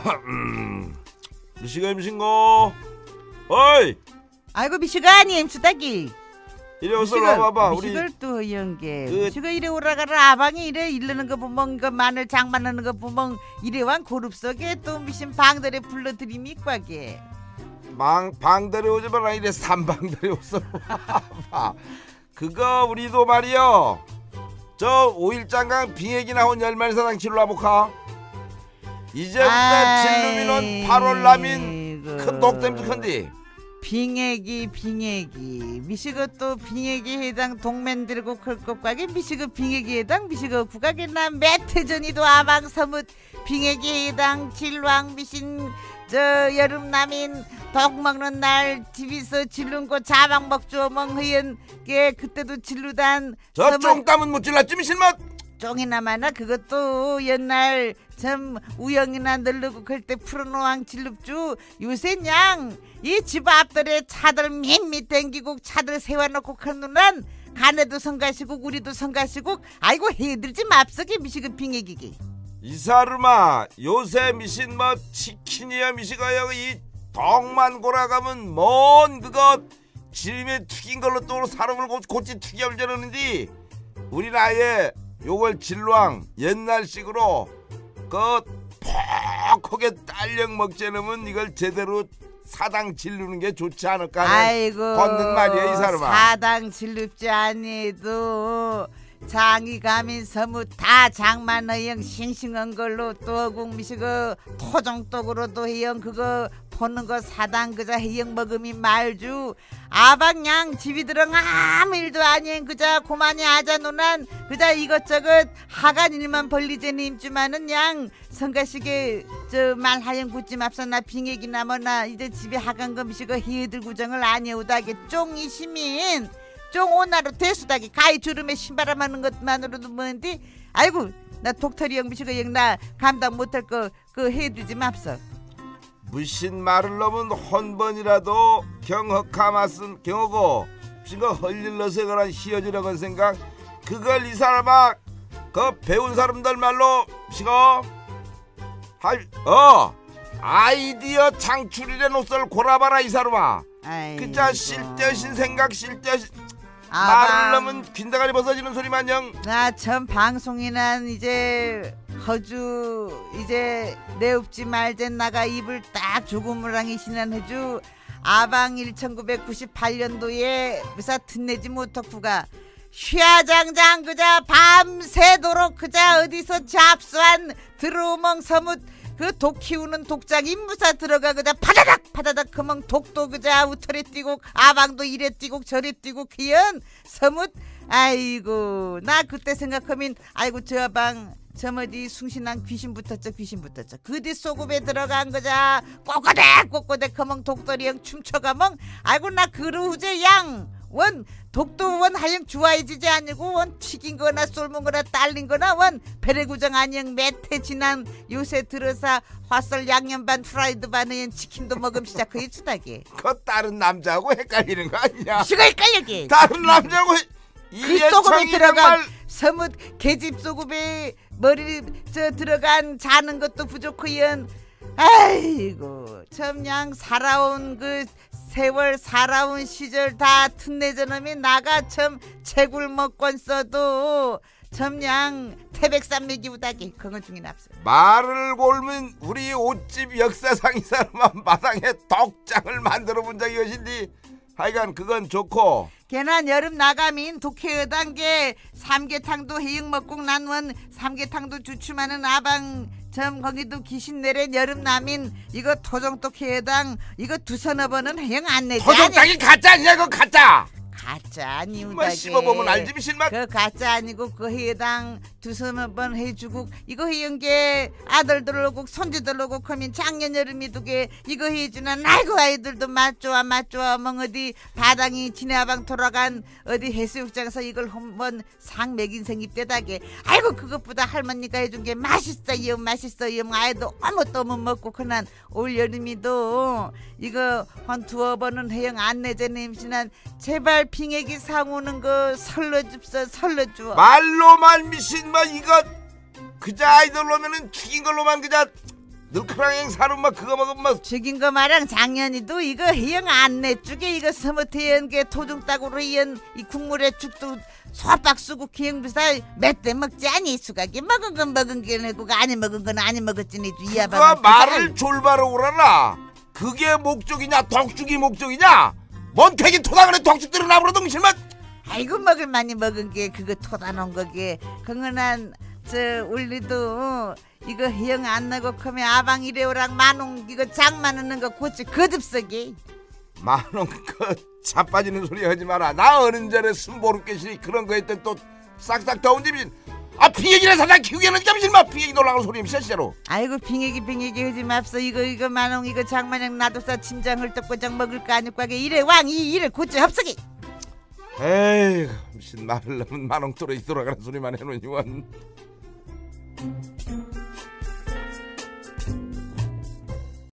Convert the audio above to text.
미시가 임신고. 어이. 아이고 미시가 아니 임수다기. 이리 어서 와봐봐. 미시걸 또 연계. 미시가 이래 오라가라 아방이 이래 일르는 거 보면 그 마늘 장만하는 거 보면 이래왕 고릅 속에 또 미신 방들에 불러드림이과게. 방들에 오지 마라. 이래 삼방들에 오서 와봐. 그거 우리도 말이요. 저 5일장강 빙액이 나온 열말사당 질러 와볼까? 이제부터 진루미는 8월 남인 큰 독댐도 큰디. 빙액이 미시거 또 빙액이 해당 동맨 들고 클것과게 미시거 빙액이 해당 미시거 국악에나 매트전이도 아방 서뭇 빙액이 해당 질왕 미신 저 여름남인 독 먹는 날 집에서 질른고 자방 먹죠 멍허연 게 그때도 질르단 저 쫑땀은 못 질렀지 미신맛. 쫑이나 마나 그것도 옛날 참 우영이나 널르고 그럴 때 푸른노왕 질릅주. 요새 이 집 앞들에 차들 밋밋 댕기고 차들 세워놓고 큰 누난 가네도 성가시고 우리도 성가시고 아이고 해들지 맙석이 미시그 빙액이기. 이사르마 요새 미신 뭐 치킨이야 미시가야 이 덕만 골아가면 뭔 그거 지름에 튀긴 걸로 또 사람을 고치 튀겨 저러는데 우리는 아예 요걸 진로왕 옛날식으로 그 퍽하게 딸력 먹자놓으면 이걸 제대로 사당 질르는 게 좋지 않을까 하는 걷는 말이야 이 사람아. 사당 질릅지 아니도 장이 가민 서무 다 장만의형 싱싱한 걸로 또 국미시고 토종떡으로도 해영 그거 보는 거 사당 그자 해영 먹음이 말주. 아방양 집이 들은 아무 일도 아닌 그자 고만이 아자 누난 그자 이것저것 하간 일만 벌리제니 임주만은 양 성가시게 저 말하영 굳지 맙사나 빙액이나 뭐나 이제 집에 하간 검시고 해들 구정을 아니오다게 쫑이 시민 쫑 오나로 대수다기 가히 주름에 신바람 하는 것만으로도 뭔데 아이고 나 독터리 영미시고 영나 감당 못할 거 그 해두지 맙소. 무신 말을 넘은 헌번이라도 경허카마슨 경허고 무슨가 헐릴러서 그런 희어지려고 생각 그걸 이 사람아 그 배운 사람들 말로 시거 아이디어 창출이래 노썰 골아봐라 이 사람아. 그자 실대신 생각 실대신 말을 넘은 빈다가리 벗어지는 소리만영. 나 전 방송이난 이제 허주 이제 내 없지 말젠 나가 입을 딱 조금을랑이 신한 해주 아방 1998년도에 무사 튼내지 못하구가 휘하장장 그자 밤새도록 그자 어디서 잡수한 드루멍 서뭇 그 독 키우는 독장이 무사 들어가 그자 파다닥 그멍 독도 그자 우털에 뛰고 아방도 이래 뛰고 저래 뛰고 귀연 서뭇 아이고 나 그때 생각하면 아이고 저 아방 저머지 숭신한 귀신 붙었죠 그 뒤 소급에 들어간 거자 꼬꼬댁 그멍 독돌이형 춤춰가멍 아이고 나 그루제 양 원 독도 원 하영 주와이지지 아니고 원 튀긴 거나 쏠문 거나 딸린 거나 원 배래구정 아니영 매태 지난 요새 들어서 화설 양념 반 프라이드 반은 치킨도 먹음 시작하기 주다게. 그 다른 남자하고 헷갈리는 거 아니야? 시가 헷갈려게. 다른 남자하고 그 소금에 들어간 서뭇 계집 소금에 머리 저 들어간 자는 것도 부족하연 아이고 참 살아온 그 세월 살아온 시절 다 튼내저놈이 나가 참 채굴 먹건 써도 참 태백산맥이 우다기 그건 중에 납서. 말을 골면 우리 옷집 역사상 이 사람은 마당에 덕장을 만들어 본 적이 것인데 하여간 그건 좋고 걔난 여름 나가민 독해의단 게 삼계탕도 해영 먹고 난원 삼계탕도 주춤하는 아방 점 거기도 귀신 내린 여름 남인 이거 토종떡 해당 이거 두서너 번은 해영 안 내지. 토종떡이 가짜 아니야 그거 가짜. 가짜 아니우다게. 뭐 씹어보면 알지 미신맛. 그 가짜 아니고 그 해당 두서너 번 해주고 이거 해영 게 아들들 오고 손주들 오고 그러면 작년 여름이 두게 이거 해주는 아이고 아이들도 맛 좋아 멍 어디 바닥이 지네아방 돌아간 어디 해수욕장에서 이걸 한번 상 먹인 생입대다게 아이고 그것보다 할머니가 해준 게 맛있어요 아이도 아무것도 못 먹고 그난 올 여름이도 이거 한 두어 번은 해영 안 내자네 임신한 제발 빙액이 상오는 거 설러주어. 말로만 미신 뭐 이거 그자 아이들 오면은 튀긴 걸로만 그자 늘크랑행 사는 막 그거 먹으면 막 죽인 거 말랑 작년이도 이거 희영 안내 쪽에 이거 서무태연 게 토종닭으로 이연 이 국물에 죽도 소박 쓰고 기행비사 몇 대 먹지 아니 수각이 먹은 건 먹은 게 내고 아니 먹은 건 아니 먹었지 니도 이야바 그거 말을 졸바로 오라라. 그게 목적이냐 덕죽이 목적이냐. 먼태기 토닥을 덕죽들은 나무로 동실만. 아이고 먹을 많이 먹은 게 그거 토다 놓은 거게 긍은한 저 울리도 이거 희영 안 나고 크면 아방 이래오랑 만원 이거 장만하는 거 고치 거듭서기 만원 그 자빠지는 소리 하지 마라. 나 어느 전에 순보름깨시니 그런 거 했던 또 싹싹 더운 집이 비행기를 사다 키우기에는 잠시만 비행기 놀라는 소리 진짜로. 아이고 빙의기 하지 맙소. 이거 만원 이거 장마냥 놔둬서 침장 헐떡고장 먹을 거 아닐 거게 이래 왕이 이래 고치 합석이. 에이 무슨 말을 하면 만원 또래 돌아가는 소리만 해놓으니 원.